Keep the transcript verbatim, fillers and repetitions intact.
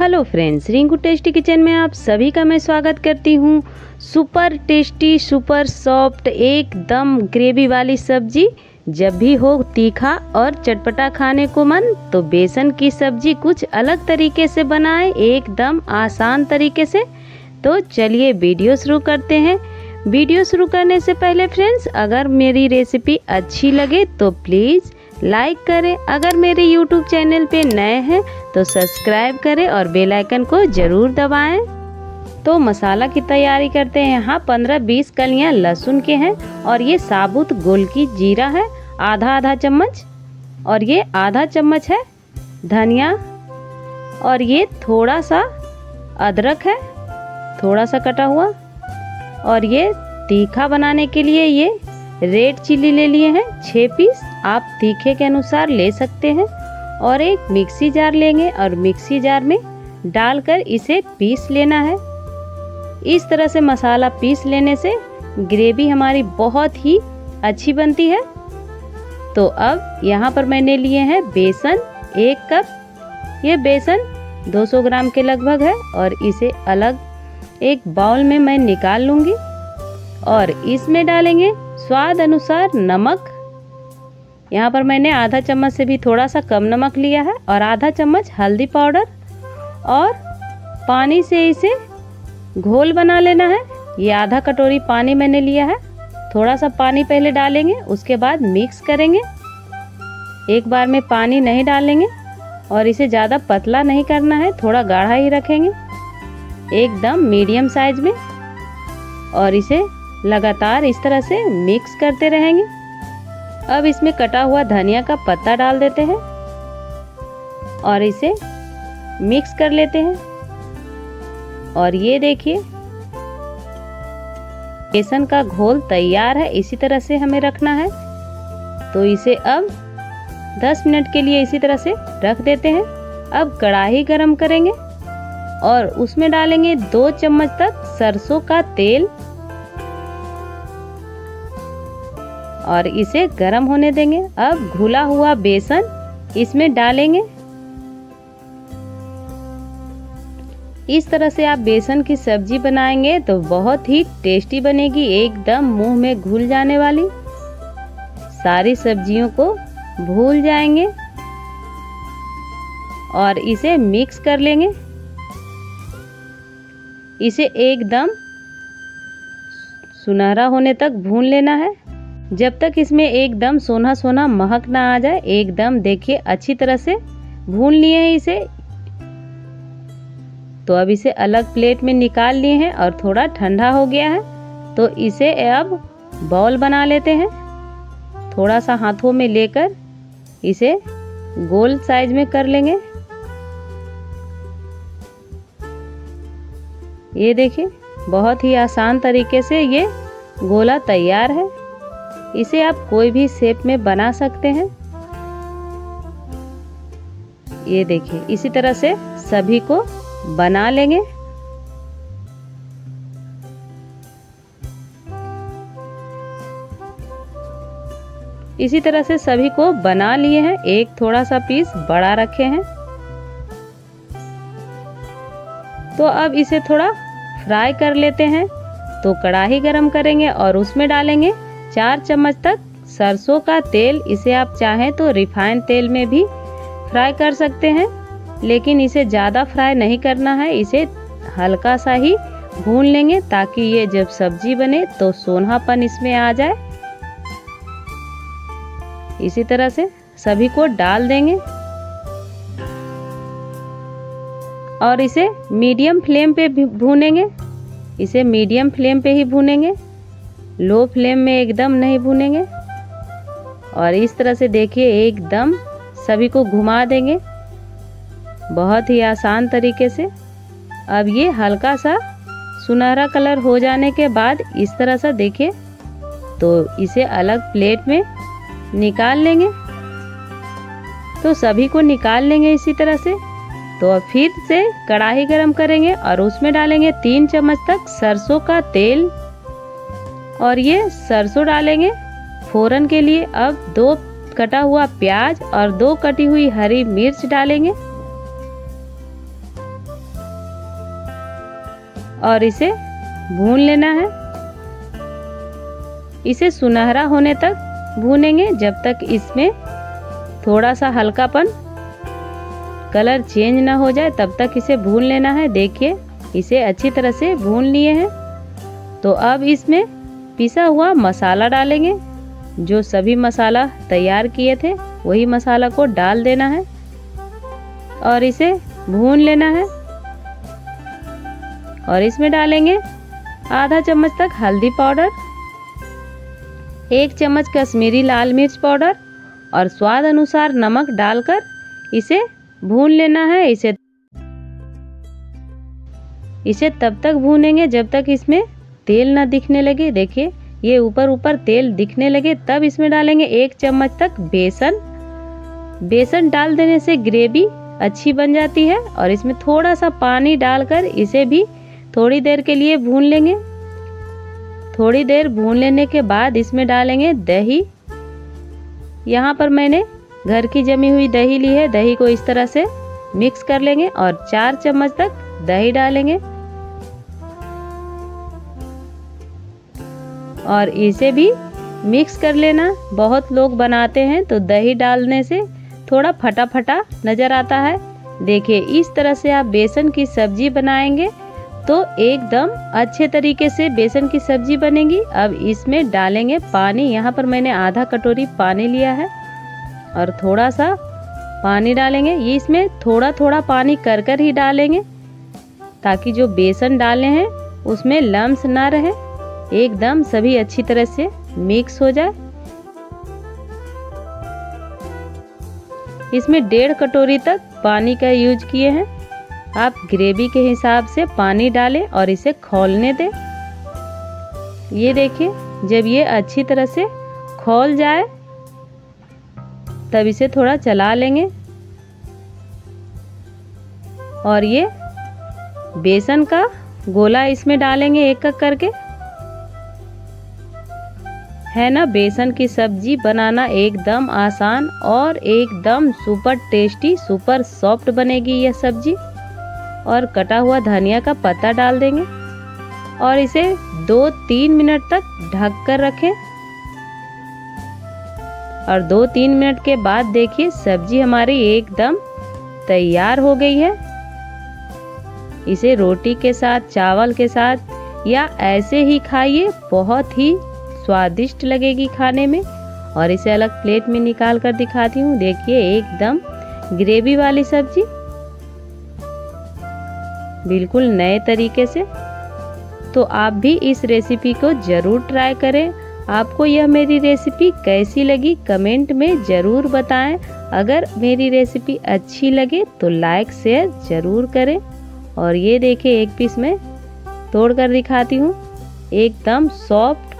Hello friends, Rinku tasty kitchen में आप सभी का मैं स्वागत करती हूँ। सुपर टेस्टी, सुपर सॉफ्ट, एकदम ग्रेवी वाली सब्जी। जब भी हो तीखा और चटपटा खाने को मन, तो बेसन की सब्जी कुछ अलग तरीके से बनाएं, एकदम आसान तरीके से। तो चलिए वीडियो शुरू करते हैं। वीडियो शुरू करने से पहले फ्रेंड्स, अगर मेरी रेसिपी अच्छी लगे तो प्लीज़ लाइक करें। अगर मेरे यूट्यूब चैनल पे नए हैं तो सब्सक्राइब करें और बेल आइकन को ज़रूर दबाएं। तो मसाला की तैयारी करते हैं। यहाँ पंद्रह बीस कलियाँ लहसुन के हैं और ये साबुत गोल की जीरा है आधा आधा चम्मच, और ये आधा चम्मच है धनिया, और ये थोड़ा सा अदरक है थोड़ा सा कटा हुआ, और ये तीखा बनाने के लिए ये रेड चिल्ली ले लिए हैं छः पीस, आप तीखे के अनुसार ले सकते हैं। और एक मिक्सी जार लेंगे और मिक्सी जार में डालकर इसे पीस लेना है। इस तरह से मसाला पीस लेने से ग्रेवी हमारी बहुत ही अच्छी बनती है। तो अब यहाँ पर मैंने लिए हैं बेसन एक कप। ये बेसन दो सौ ग्राम के लगभग है और इसे अलग एक बाउल में मैं निकाल लूँगी। और इसमें डालेंगे स्वाद अनुसार नमक। यहाँ पर मैंने आधा चम्मच से भी थोड़ा सा कम नमक लिया है, और आधा चम्मच हल्दी पाउडर, और पानी से इसे घोल बना लेना है। ये आधा कटोरी पानी मैंने लिया है। थोड़ा सा पानी पहले डालेंगे, उसके बाद मिक्स करेंगे। एक बार में पानी नहीं डालेंगे और इसे ज़्यादा पतला नहीं करना है, थोड़ा गाढ़ा ही रखेंगे एकदम मीडियम साइज में। और इसे लगातार इस तरह से मिक्स करते रहेंगे। अब इसमें कटा हुआ धनिया का पत्ता डाल देते हैं और इसे मिक्स कर लेते हैं। और ये देखिए बेसन का घोल तैयार है। इसी तरह से हमें रखना है। तो इसे अब दस मिनट के लिए इसी तरह से रख देते हैं। अब कढ़ाई गरम करेंगे और उसमें डालेंगे दो चम्मच तक सरसों का तेल, और इसे गरम होने देंगे। अब घुला हुआ बेसन इसमें डालेंगे। इस तरह से आप बेसन की सब्जी बनाएंगे तो बहुत ही टेस्टी बनेगी, एकदम मुंह में घुल जाने वाली। सारी सब्जियों को भूल जाएंगे और इसे मिक्स कर लेंगे। इसे एकदम सुनहरा होने तक भून लेना है, जब तक इसमें एकदम सोना सोना महक ना आ जाए। एकदम देखिए अच्छी तरह से भून लिए हैं इसे। तो अब इसे अलग प्लेट में निकाल लिए हैं और थोड़ा ठंडा हो गया है। तो इसे अब बॉल बना लेते हैं। थोड़ा सा हाथों में लेकर इसे गोल साइज में कर लेंगे। ये देखिए बहुत ही आसान तरीके से ये गोला तैयार है। इसे आप कोई भी शेप में बना सकते हैं। ये देखिए इसी तरह से सभी को बना लेंगे। इसी तरह से सभी को बना लिए हैं। एक थोड़ा सा पीस बड़ा रखे हैं। तो अब इसे थोड़ा फ्राई कर लेते हैं। तो कढ़ाई गरम करेंगे और उसमें डालेंगे चार चम्मच तक सरसों का तेल। इसे आप चाहें तो रिफाइंड तेल में भी फ्राई कर सकते हैं, लेकिन इसे ज़्यादा फ्राई नहीं करना है। इसे हल्का सा ही भून लेंगे ताकि ये जब सब्जी बने तो सोनापन इसमें आ जाए। इसी तरह से सभी को डाल देंगे और इसे मीडियम फ्लेम पे भूनेंगे। इसे मीडियम फ्लेम पे ही भूनेंगे, लो फ्लेम में एकदम नहीं भूनेंगे। और इस तरह से देखिए एकदम सभी को घुमा देंगे बहुत ही आसान तरीके से। अब ये हल्का सा सुनहरा कलर हो जाने के बाद इस तरह से देखिए, तो इसे अलग प्लेट में निकाल लेंगे। तो सभी को निकाल लेंगे इसी तरह से। तो अब फिर से कढ़ाई गरम करेंगे और उसमें डालेंगे तीन चम्मच तक सरसों का तेल, और ये सरसों डालेंगे फोरन के लिए। अब दो कटा हुआ प्याज और दो कटी हुई हरी मिर्च डालेंगे। और इसे भून लेना है। इसे सुनहरा होने तक भूनेंगे, जब तक इसमें थोड़ा सा हल्कापन कलर चेंज ना हो जाए तब तक इसे भून लेना है। देखिए इसे अच्छी तरह से भून लिए हैं। तो अब इसमें पिसा हुआ मसाला डालेंगे। जो सभी मसाला तैयार किए थे वही मसाला को डाल देना है और इसे भून लेना है। और इसमें डालेंगे आधा चम्मच तक हल्दी पाउडर, एक चम्मच कश्मीरी लाल मिर्च पाउडर और स्वाद अनुसार नमक डालकर इसे भून लेना है। इसे इसे तब तक भूनेंगे जब तक इसमें तेल ना दिखने लगे। देखिए ये ऊपर ऊपर तेल दिखने लगे तब इसमें डालेंगे एक चम्मच तक बेसन। बेसन डाल देने से ग्रेवी अच्छी बन जाती है। और इसमें थोड़ा सा पानी डालकर इसे भी थोड़ी देर के लिए भून लेंगे। थोड़ी देर भून लेने के बाद इसमें डालेंगे दही। यहाँ पर मैंने घर की जमी हुई दही ली है। दही को इस तरह से मिक्स कर लेंगे और चार चम्मच तक दही डालेंगे और इसे भी मिक्स कर लेना। बहुत लोग बनाते हैं तो दही डालने से थोड़ा फटा फटा नज़र आता है। देखिए इस तरह से आप बेसन की सब्जी बनाएंगे तो एकदम अच्छे तरीके से बेसन की सब्जी बनेगी। अब इसमें डालेंगे पानी। यहाँ पर मैंने आधा कटोरी पानी लिया है और थोड़ा सा पानी डालेंगे। ये इसमें थोड़ा थोड़ा पानी कर कर ही डालेंगे ताकि जो बेसन डाले हैं उसमें लम्स ना रहे, एकदम सभी अच्छी तरह से मिक्स हो जाए। इसमें डेढ़ कटोरी तक पानी का यूज किए हैं। आप ग्रेवी के हिसाब से पानी डालें और इसे खौलने दें। ये देखिए जब ये अच्छी तरह से खौल जाए तब इसे थोड़ा चला लेंगे और ये बेसन का गोला इसमें डालेंगे एक एक करके। है ना, बेसन की सब्जी बनाना एकदम आसान और एकदम सुपर टेस्टी, सुपर सॉफ्ट बनेगी यह सब्जी। और कटा हुआ धनिया का पत्ता डाल देंगे और इसे दो तीन मिनट तक ढक कर रखें। और दो तीन मिनट के बाद देखिए सब्जी हमारी एकदम तैयार हो गई है। इसे रोटी के साथ, चावल के साथ या ऐसे ही खाइए, बहुत ही स्वादिष्ट लगेगी खाने में। और इसे अलग प्लेट में निकाल कर दिखाती हूँ। देखिए एकदम ग्रेवी वाली सब्जी, बिल्कुल नए तरीके से। तो आप भी इस रेसिपी को ज़रूर ट्राई करें। आपको यह मेरी रेसिपी कैसी लगी कमेंट में ज़रूर बताएं। अगर मेरी रेसिपी अच्छी लगे तो लाइक शेयर ज़रूर करें। और ये देखिए एक पीस में तोड़ कर दिखाती हूँ, एकदम सॉफ्ट